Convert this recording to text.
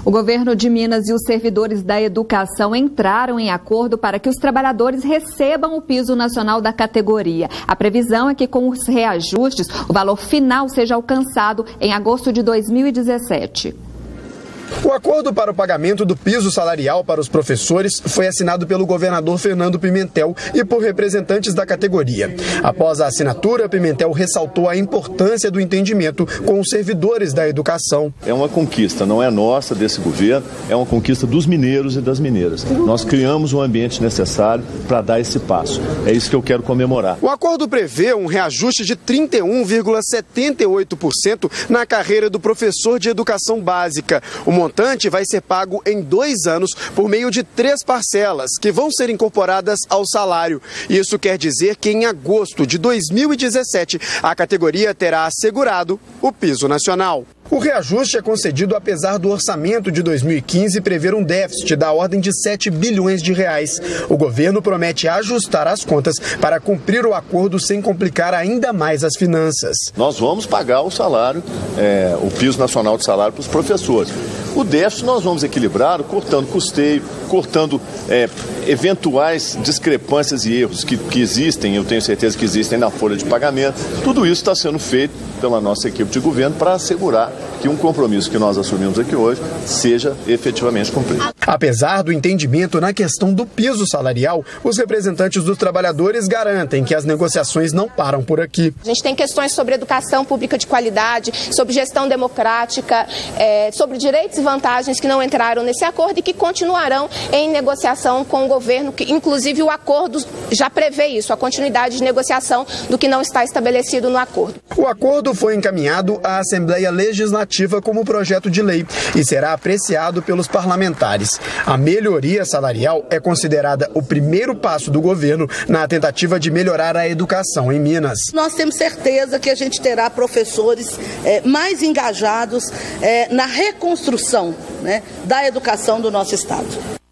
O governo de Minas e os servidores da educação entraram em acordo para que os trabalhadores recebam o piso nacional da categoria. A previsão é que, com os reajustes, o valor final seja alcançado em agosto de 2017. O acordo para o pagamento do piso salarial para os professores foi assinado pelo governador Fernando Pimentel e por representantes da categoria. Após a assinatura, Pimentel ressaltou a importância do entendimento com os servidores da educação. É uma conquista, não é nossa, desse governo, é uma conquista dos mineiros e das mineiras. Nós criamos um ambiente necessário para dar esse passo. É isso que eu quero comemorar. O acordo prevê um reajuste de 31,78% na carreira do professor de educação básica. O montante vai ser pago em 2 anos por meio de 3 parcelas, que vão ser incorporadas ao salário. Isso quer dizer que em agosto de 2017, a categoria terá assegurado o piso nacional. O reajuste é concedido apesar do orçamento de 2015 prever um déficit da ordem de 7 bilhões de reais. O governo promete ajustar as contas para cumprir o acordo sem complicar ainda mais as finanças. Nós vamos pagar o salário, o piso nacional de salário para os professores. O déficit nós vamos equilibrar, cortando custeio, cortando eventuais discrepâncias e erros que existem, eu tenho certeza que existem na folha de pagamento. Tudo isso está sendo feito pela nossa equipe de governo para assegurar que um compromisso que nós assumimos aqui hoje seja efetivamente cumprido. Apesar do entendimento na questão do piso salarial, os representantes dos trabalhadores garantem que as negociações não param por aqui. A gente tem questões sobre educação pública de qualidade, sobre gestão democrática, sobre direitos e vantagens que não entraram nesse acordo e que continuarão em negociação com o governo, que inclusive o acordo já prevê isso, a continuidade de negociação do que não está estabelecido no acordo. O acordo foi encaminhado à Assembleia Legislativa como projeto de lei e será apreciado pelos parlamentares. A melhoria salarial é considerada o primeiro passo do governo na tentativa de melhorar a educação em Minas. Nós temos certeza que a gente terá professores mais engajados na reconstrução, da educação do nosso estado.